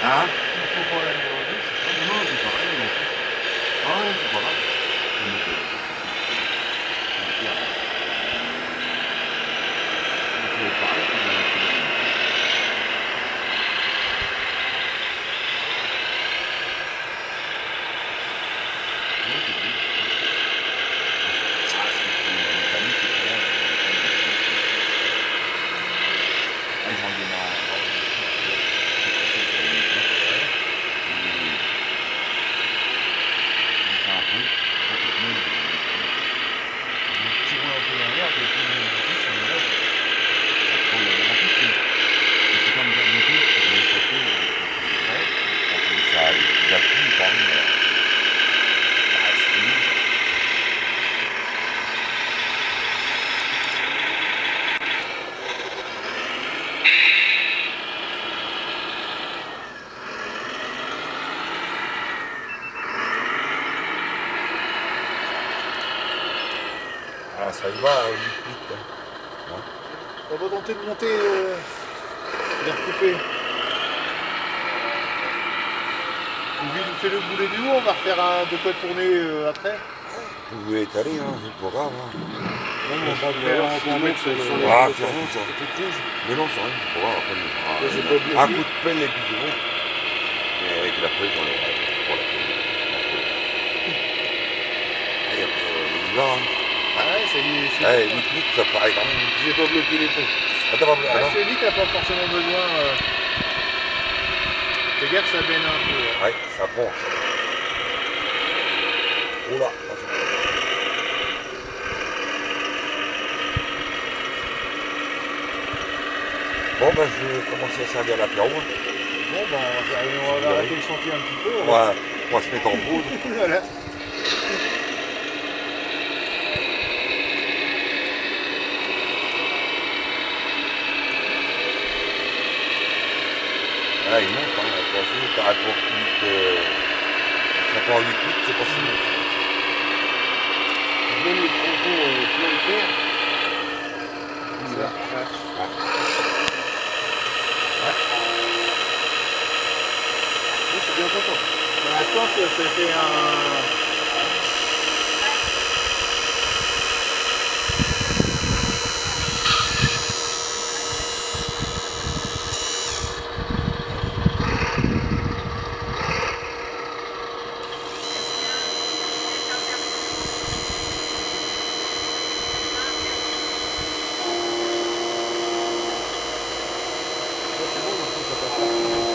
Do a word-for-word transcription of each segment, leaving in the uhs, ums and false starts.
Hein? Il faut pas la mélanger, c'est ça? Non, c'est pareil. Non. Ah, c'est pas grave. Je me fais. Tiens. C'est pareil, c'est bien. Ah, ça y va, euh, vite, vite. Hein. On va tenter de monter, euh, les recouper. Vous faites le boulet du haut, on va refaire un, de quoi tourner euh, après. Vous voulez étaler, hein, c'est pas grave. Hein. Non, mais on va faire, on va en mettre sur le... Ah, c'est rien ça. Mais non, c'est rien, c'est pas grave. Après, ah, un coup de pelle et puis c'est bon. Et avec la pelle, on les règle. Voilà. Et après, on y va. Hein. Ah ouais, c'est vite. Ouais, vite, vite, ça paraît quand même. J'ai pas bloqué les ponts. Attends, pas bloqué. Ah, je te dis, t'as pas forcément besoin. Euh... Fais gaffe, ça baigne un peu. Hein. Ouais, ça penche. Oh là, attention. Bon, ben, je vais commencer à servir l'apéro. Bon, ben, on va, on va arrêter le chantier un petit peu. On va, on va se mettre en pause. Voilà. Ah, il monte, hein, attention, par rapport à huit, euh, ça prend huit litres, c'est pas si bon. Même les crampons euh, plein de fer. Ça, ça. Ouais. Je suis bien content. Bah, je pense que c'était un...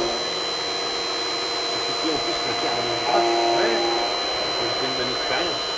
En plus, la carte en face, ouais, ça fait une bonne expérience.